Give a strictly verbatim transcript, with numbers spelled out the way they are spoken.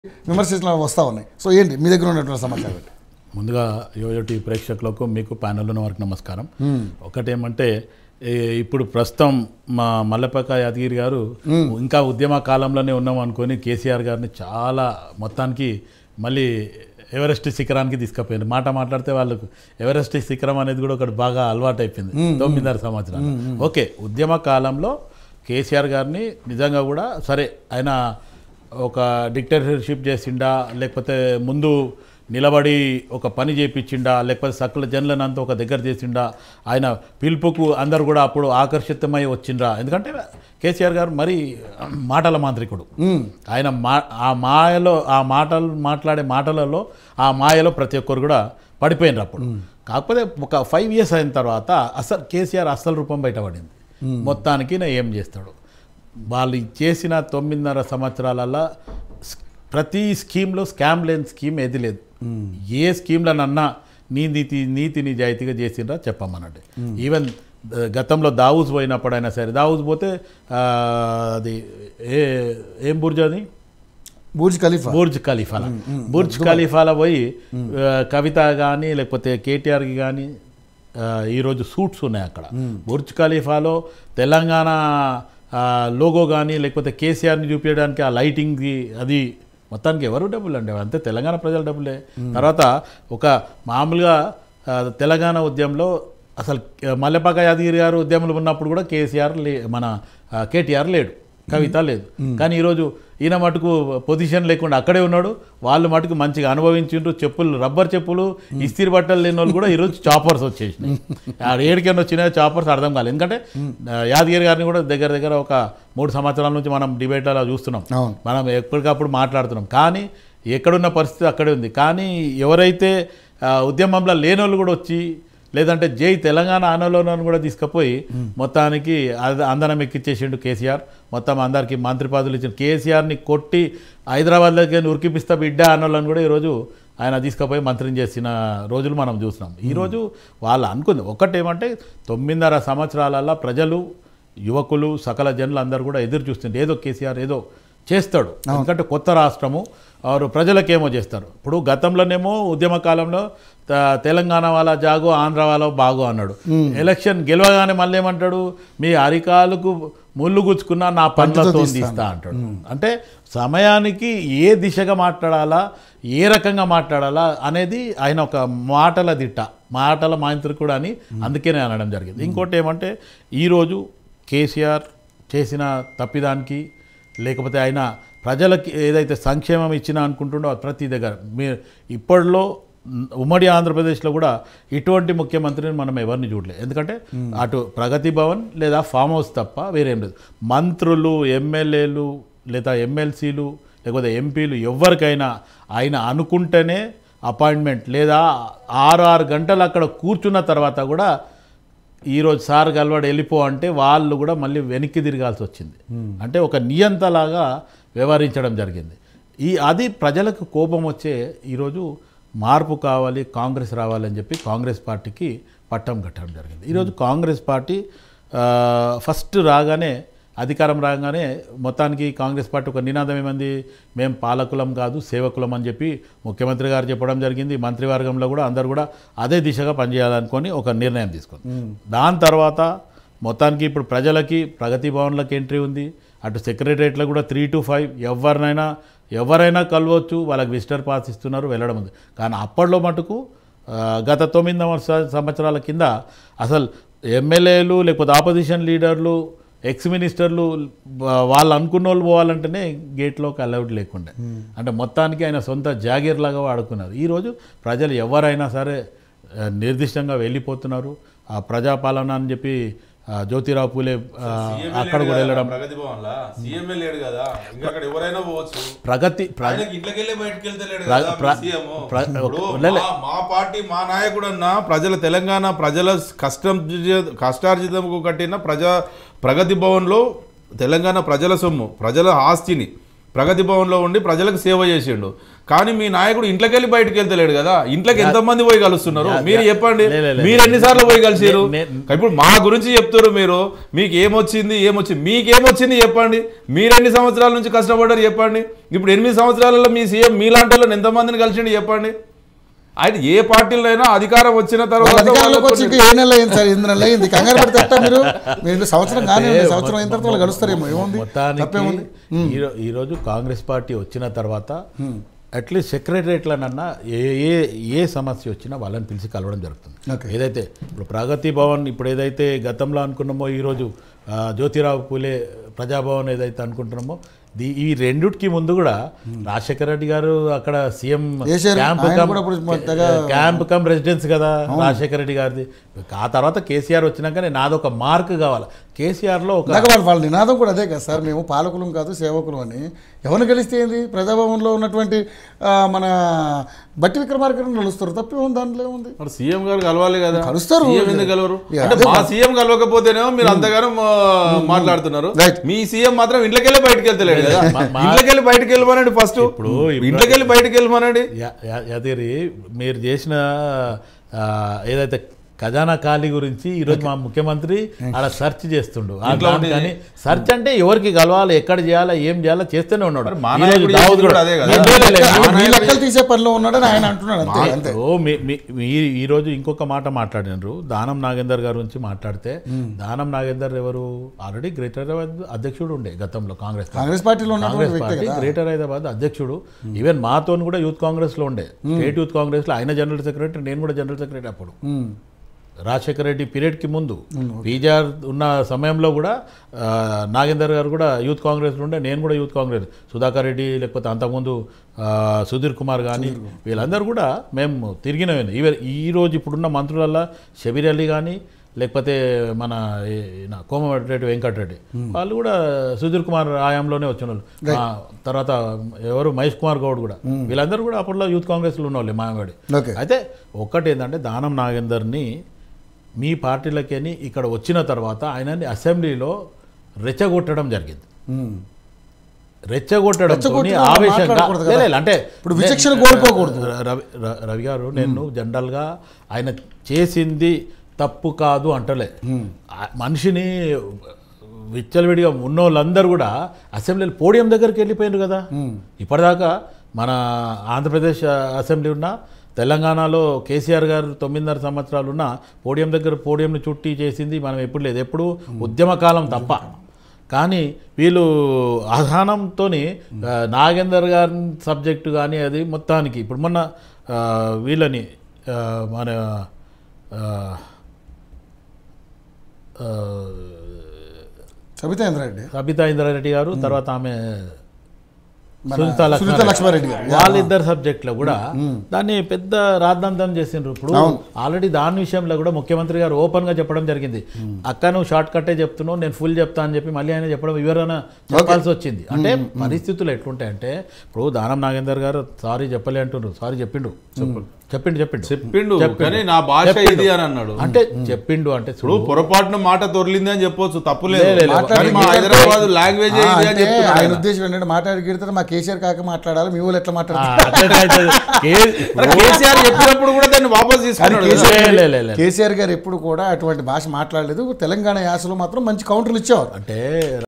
విమర్శలు వస్తూ ఉన్నాయి. సో ఏంటి మీ దగ్గర ఉన్నటువంటి సమాచారం? ముందుగా యోయోటి ప్రేక్షకులకు మీకు ప్యానెల్ ఉన్న వారికి నమస్కారం. ఒకటేమంటే ఇప్పుడు ప్రస్తుతం మా మల్లెపక్క యాదగిరి గారు ఇంకా ఉద్యమ కాలంలోనే ఉన్నాం అనుకొని కేసీఆర్ గారిని చాలా మొత్తానికి మళ్ళీ ఎవరెస్ట్ శిఖరానికి తీసుకుపోయింది. మాట మాట్లాడితే వాళ్ళకు ఎవరెస్ట్ శిఖరం అనేది కూడా ఒకటి బాగా అలవాటు అయిపోయింది తొమ్మిదిన్నర సంవత్సరాలు. ఓకే, ఉద్యమ కాలంలో కేసీఆర్ గారిని నిజంగా కూడా సరే ఆయన ఒక డిక్టేటర్షిప్ చేసిండా, లేకపోతే ముందు నిలబడి ఒక పని చేయించిండా, లేకపోతే సకల జనులనంతా ఒక దగ్గర చేసిండా, ఆయన పిలుపుకు అందరు కూడా అప్పుడు ఆకర్షితమై వచ్చిండ్రా. ఎందుకంటే కేసీఆర్ గారు మరి మాటల మాంత్రికుడు. ఆయన మా ఆ మాయలో ఆ మాటలు మాట్లాడే మాటలలో ఆ మాయలో ప్రతి ఒక్కరు కూడా పడిపోయినారు అప్పుడు. కాకపోతే ఒక ఫైవ్ ఇయర్స్ అయిన తర్వాత అసలు కేసీఆర్ అసలు రూపం బయటపడింది. మొత్తానికి నా ఏం చేస్తాడు, వాళ్ళు చేసిన తొమ్మిదిన్నర సంవత్సరాలలో ప్రతి స్కీమ్లో స్కామ్ లేని స్కీమ్ ఏది లేదు. ఏ స్కీమ్లనన్నా నీ నీతి నీతి నిజాయితీగా చేసిండ్రా చెప్పమన్నట్టు. ఈవెన్ గతంలో దావూస్ పోయినప్పుడైనా సరే, దావూస్ పోతే అది ఏ ఏం బుర్జ్ అది బుర్జ్ ఖలీఫా బుర్జ్ ఖలీఫాల బుర్జ్ ఖలీఫాల పోయి కవిత కానీ లేకపోతే కేటీఆర్కి కానీ ఈరోజు సూట్స్ ఉన్నాయి అక్కడ. బుర్జ్ ఖలీఫాలో తెలంగాణ లోగో కానీ లేకపోతే కేసీఆర్ని చూపించడానికి ఆ లైటింగ్ది అది మొత్తానికి ఎవరు డబ్బులు అండి, అంతే తెలంగాణ ప్రజల డబ్బులే. తర్వాత ఒక మామూలుగా తెలంగాణ ఉద్యమంలో అసలు మల్లెపక్క యాదగిరి గారు ఉద్యమంలో ఉన్నప్పుడు కూడా కేసీఆర్ లే మన కేటీఆర్ లేడు, కవిత లేదు. కానీ ఈరోజు ఈయన మటుకు పొజిషన్ లేకుండా అక్కడే ఉన్నాడు. వాళ్ళు మటుకు మంచిగా అనుభవించిండ్రు. చెప్పులు రబ్బర్ చెప్పులు ఇస్త్రీ బట్టలు లేని వాళ్ళు కూడా ఈరోజు చాపర్స్ వచ్చేసినాయి. ఏడికైనా వచ్చిన చాపర్స్ అర్థం కాలేదు. ఎందుకంటే యాదగిరి గారిని కూడా దగ్గర దగ్గర ఒక మూడు సంవత్సరాల నుంచి మనం డిబేట్లలో చూస్తున్నాం, మనం ఎప్పటికప్పుడు మాట్లాడుతున్నాం. కానీ ఎక్కడున్న పరిస్థితి అక్కడే ఉంది. కానీ ఎవరైతే ఉద్యమంలో లేని వాళ్ళు కూడా వచ్చి లేదంటే జై తెలంగాణ ఆనలోనూ కూడా తీసుకుపోయి మొత్తానికి అందరం ఎక్కిచ్చేసిండు కేసీఆర్. మొత్తం అందరికీ మంత్రి పదవులు ఇచ్చిన కేసీఆర్ని కొట్టి హైదరాబాద్ దగ్గర ఉరికిపిస్తా బిడ్డ ఆనోళ్ళని కూడా ఈరోజు ఆయన తీసుకుపోయి మంత్రిని చేసిన రోజులు మనం చూసినాం. ఈరోజు వాళ్ళు అనుకుంది ఒకటేమంటే తొమ్మిదిన్నర సంవత్సరాలలో ప్రజలు, యువకులు, సకల జనులు అందరూ కూడా ఎదురు చూస్తుంటే ఏదో కేసీఆర్ ఏదో చేస్తాడు. ఎందుకంటే కొత్త రాష్ట్రము వారు ప్రజలకేమో చేస్తారు. ఇప్పుడు గతంలోనేమో ఉద్యమ కాలంలో తెలంగాణ వాళ్ళ జాగో ఆంధ్ర వాళ్ళ బాగో అన్నాడు. ఎలక్షన్ గెలవగానే మళ్ళీ ఏమంటాడు, మీ అరికాలకు ముళ్ళు గుచ్చుకున్నా నా పండ్లతో తీస్తా అంటాడు. అంటే సమయానికి ఏ దిశగా మాట్లాడాలా, ఏ రకంగా మాట్లాడాలా అనేది ఆయన ఒక మాటల దిట్ట, మాటల మాంత్రికుడు అని అందుకనే అనడం జరిగింది. ఇంకోటి ఏమంటే ఈరోజు కేసీఆర్ చేసిన తప్పిదానికి లేకపోతే ఆయన ప్రజలకి ఏదైతే సంక్షేమం ఇచ్చినా అనుకుంటుండో ప్రతి దగ్గర మీ ఇప్పటిలో ఉమ్మడి ఆంధ్రప్రదేశ్లో కూడా ఇటువంటి ముఖ్యమంత్రిని మనం ఎవరిని చూడలేదు. ఎందుకంటే అటు ప్రగతి భవన్ లేదా ఫామ్ హౌస్ తప్ప వేరేం లేదు. మంత్రులు, ఎమ్మెల్యేలు లేదా ఎమ్మెల్సీలు లేకపోతే ఎంపీలు ఎవరికైనా ఆయన అనుకుంటేనే అపాయింట్మెంట్, లేదా ఆరు ఆరు గంటలు అక్కడ కూర్చున్న తర్వాత కూడా ఈరోజు సార్ గల్వాడు వెళ్ళిపో అంటే వాళ్ళు కూడా మళ్ళీ వెనక్కి తిరగాల్సి వచ్చింది. అంటే ఒక నియంతలాగా వ్యవహరించడం జరిగింది. ఈ అది ప్రజలకు కోపం వచ్చే ఈరోజు మార్పు కావాలి, కాంగ్రెస్ రావాలని చెప్పి కాంగ్రెస్ పార్టీకి పట్టం కట్టడం జరిగింది. ఈరోజు కాంగ్రెస్ పార్టీ ఫస్ట్ రాగానే అధికారం రాగానే మొత్తానికి కాంగ్రెస్ పార్టీ ఒక నినాదం ఏమంది, మేము పాలకులం కాదు సేవకులం అని చెప్పి ముఖ్యమంత్రి గారు చెప్పడం జరిగింది. మంత్రివర్గంలో కూడా అందరు కూడా అదే దిశగా పనిచేయాలనుకొని ఒక నిర్ణయం తీసుకుంది. దాని తర్వాత మొత్తానికి ఇప్పుడు ప్రజలకి ప్రగతి భవన్లకు ఎంట్రీ ఉంది, అటు సెక్రటరియట్లో కూడా త్రీ టు ఫైవ్ ఎవరినైనా ఎవరైనా కలవచ్చు, వాళ్ళకి విజిటర్ పాస్ ఇస్తున్నారు, వెళ్ళడం ఉంది. కానీ అప్పట్లో మటుకు గత తొమ్మిది సంవత్సరాల కింద అసలు ఎమ్మెల్యేలు లేకపోతే ఆపోజిషన్ లీడర్లు, ఎక్స్ మినిస్టర్లు వాళ్ళు అనుకున్న వాళ్ళు పోవాలంటేనే గేట్లోకి అలౌడ్ లేకుండా, అంటే మొత్తానికి ఆయన సొంత జాగీర్లాగా వాడుకున్నారు. ఈరోజు ప్రజలు ఎవరైనా సరే నిర్దిష్టంగా వెళ్ళిపోతున్నారు. ఆ ప్రజాపాలన అని చెప్పి జ్యోతిరావు పూలే అక్కడ కూడా వెళ్ళడం, ప్రగతి భవన్ లా సీఎం లేడు కదా, ఇంకా అక్కడ ఎవరైనా పోవచ్చు. ప్రగతి ఇంట్లోకెళ్ళి బయటకు వెళ్తలేడు కదా సీఎం. మా పార్టీ మా నాయకుడు అన్న ప్రజల తెలంగాణ ప్రజల కష్టం కష్టార్జితంకు కట్టిన ప్రజా ప్రగతి భవన్లో తెలంగాణ ప్రజల సొమ్ము, ప్రజల ఆస్తిని ప్రగతి భవన్లో ఉండి ప్రజలకు సేవ చేసిండు. కానీ మీ నాయకుడు ఇంట్లోకి వెళ్ళి బయటకు వెళ్తలేడు కదా. ఇంట్లోకి ఎంతమంది పోయి కలుస్తున్నారు మీరు చెప్పండి. మీరు ఎన్నిసార్లు పోయి కలిసారు? ఇప్పుడు మా గురించి చెప్తారు మీరు, మీకు ఏమొచ్చింది ఏమొచ్చింది మీకేమొచ్చింది చెప్పండి. మీరు ఎన్ని సంవత్సరాల నుంచి కష్టపడ్డారు చెప్పండి. ఇప్పుడు ఎనిమిది సంవత్సరాలలో మీ సీఎం మీలాంటి వాళ్ళని ఎంతమందిని కలిసిండి చెప్పండి. అయితే ఏ పార్టీలో అయినా అధికారం వచ్చిన తర్వాత అధికారంలోకి వచ్చి ఏ నెల అయింది సార్? ఎనిమిది నెలలు అయింది. కంగారు పడితే మీరు మీరు సంవత్సరం కానీ సంవత్సరం అయిన తర్వాత వాళ్ళు కలుస్తారేమో. ఏముంది మొత్తానికి ఈరోజు కాంగ్రెస్ పార్టీ వచ్చిన తర్వాత అట్లీస్ట్ సెక్రటరియట్లనన్నా ఏ ఏ ఏ సమస్య వచ్చినా వాళ్ళని పిలిచి కలవడం జరుగుతుంది. ఏదైతే ఇప్పుడు ప్రగతి భవన్ ఇప్పుడు ఏదైతే గతంలో అనుకున్నామో ఈరోజు జ్యోతిరావు పూలే ప్రజాభవన్ ఏదైతే అనుకుంటున్నామో దీ ఈ రెండుకి ముందు కూడా రాజశేఖర రెడ్డి గారు అక్కడ CM camp cum camp cum residence కదా రాజశేఖర రెడ్డి గారిది. ఆ తర్వాత కేసీఆర్ వచ్చినాక నాదొక మార్క్ కావాలి. కేసీఆర్లో ఒక వాళ్ళ నినాదం కూడా అదే కదా సార్, మేము పాలకులం కాదు సేవకులు అని. ఎవరిని కలిస్తే ఏంది? ప్రజాభవన్లో ఉన్నటువంటి మన బట్టి విక్రమార్కని కలుస్తారు, తప్పే ఉంది దాంట్లో ఏముంది? సీఎం గారు కలవాలి కదా, కలుస్తారు. ఎందుకు కలవరు? మా సీఎం కలవకపోతేనేమో మీరు అంతగానో మాట్లాడుతున్నారు. మీ సీఎం మాత్రం ఇంట్లోకి వెళ్ళి బయటకు వెళ్తలేడు కదా. ఇంట్లోకి వెళ్ళి బయటకు వెళ్ళమనండి. ఫస్ట్ ఇప్పుడు ఇంట్లోకి వెళ్ళి బయటకు వెళ్ళమనండి. అదే మీరు చేసిన ఏదైతే ఖజానా ఖాళీ గురించి ఈరోజు మా ముఖ్యమంత్రి అలా సెర్చ్ చేస్తుండు. కానీ సెర్చ్ అంటే ఎవరికి కలవాలి, ఎక్కడ చేయాలా, ఏం చేయాలా చేస్తూనే ఉన్నాడు. తీసే పనిలో ఉన్నాడని ఆయన అంటున్నాడు. ఈరోజు ఇంకొక మాట మాట్లాడినారు దానం నాగేందర్ గారి గురించి మాట్లాడితే, దానం నాగేందర్ ఎవరు? ఆల్రెడీ గ్రేటర్ హైదరాబాద్ అధ్యక్షుడు ఉండే గతంలో కాంగ్రెస్ కాంగ్రెస్ పార్టీలో కాంగ్రెస్ పార్టీ గ్రేటర్ హైదరాబాద్ అధ్యక్షుడు. ఈవెన్ మాతో కూడా యూత్ కాంగ్రెస్ లో ఉండే, స్టేట్ యూత్ కాంగ్రెస్ లో ఆయన జనరల్ సెక్రటరీ, నేను కూడా జనరల్ సెక్రటరీ అప్పుడు రాజశేఖర రెడ్డి పీరియడ్కి ముందు. పీజీఆర్ ఉన్న సమయంలో కూడా నాగేందర్ గారు కూడా యూత్ కాంగ్రెస్లో ఉండే, నేను కూడా యూత్ కాంగ్రెస్. సుధాకర్ రెడ్డి లేకపోతే అంతకుముందు సుధీర్ కుమార్ కానీ వీళ్ళందరూ కూడా మేము తిరిగినవి. ఈవెన్ ఈరోజు ఇప్పుడున్న మంత్రులల్లో షబీర్ అలీ కానీ లేకపోతే మన కోమటిరెడ్డి వెంకటరెడ్డి వాళ్ళు కూడా సుధీర్ కుమార్ ఆయాంలోనే వచ్చిన వాళ్ళు. తర్వాత ఎవరు మహేష్ కుమార్ గౌడ్ కూడా, వీళ్ళందరూ కూడా అప్పట్లో యూత్ కాంగ్రెస్లో ఉన్న వాళ్ళు మాయవాడి. అయితే ఒక్కటి ఏంటంటే దానం నాగేందర్ని మీ పార్టీలకేని ఇక్కడ వచ్చిన తర్వాత ఆయనని అసెంబ్లీలో రెచ్చగొట్టడం జరిగింది. రెచ్చగొట్టడం ఆవేశంగా అంటే ఇప్పుడు విచక్షణ కోల్పోకూడదు. రవి రవి గారు నేను జనరల్గా ఆయన చేసింది తప్పు కాదు అంటలే. మనిషిని విచ్చలవిడిగా ఉన్న వాళ్ళందరూ కూడా అసెంబ్లీలో పోడియం దగ్గరికి వెళ్ళిపోయారు కదా. ఇప్పటిదాకా మన ఆంధ్రప్రదేశ్ అసెంబ్లీ ఉన్నా, తెలంగాణలో కేసీఆర్ గారు తొమ్మిదిన్నర సంవత్సరాలు ఉన్న పోడియం దగ్గర పోడియంని చుట్టి చేసింది మనం ఎప్పుడు లేదు, ఎప్పుడు ఉద్యమకాలం తప్ప. కానీ వీళ్ళు అసహనంతో నాగేందర్ గారి సబ్జెక్టు కానీ అది మొత్తానికి ఇప్పుడు మొన్న వీళ్ళని మన సబితా ఇంద్రారెడ్డి సబితా ఇంద్రారెడ్డి గారు, తర్వాత ఆమె సునీత లక్ష్మారెడ్డి గారు, వాళ్ళిద్దరు సబ్జెక్ట్లో కూడా దాన్ని పెద్ద రాద్ధాంతం చేసిండ్రు. ఇప్పుడు ఆల్రెడీ దాని విషయంలో కూడా ముఖ్యమంత్రి గారు ఓపెన్ గా చెప్పడం జరిగింది. అక్క నువ్వు షార్ట్ కట్టే చెప్తున్నావు, నేను ఫుల్ చెప్తా అని చెప్పి మళ్ళీ ఆయన చెప్పడం వివరణ చెప్పాల్సి వచ్చింది. అంటే పరిస్థితులు ఎట్లుంటాయంటే ఇప్పుడు దానం నాగేందర్ గారు సారీ చెప్పలే అంటున్నారు, సారీ చెప్పిండు చెప్పిండు చెప్పిండు చెప్పిండు కానీ నా భాష ఇది అని అన్నాడు. అంటే చెప్పిండు అంటే ఇప్పుడు పొరపాటున మాట తొరలింది అని చెప్పొచ్చు, తప్పులేదు. హైదరాబాద్ లాంగ్వేజ్ ఆయన ఉద్దేశం ఏంటంటే మాట్లాడి మా కేసీఆర్ కాక మాట్లాడాలి, మీ వాళ్ళు ఎట్లా మాట్లాడారు? కేసీఆర్ చెప్పినప్పుడు కూడా దాన్ని వాపస్ తీసుకున్నాడు. కేసీఆర్ గారు ఎప్పుడు కూడా అటువంటి భాష మాట్లాడలేదు. తెలంగాణ యాసలో మాత్రం మంచి కౌంటర్లు ఇచ్చేవారు. అంటే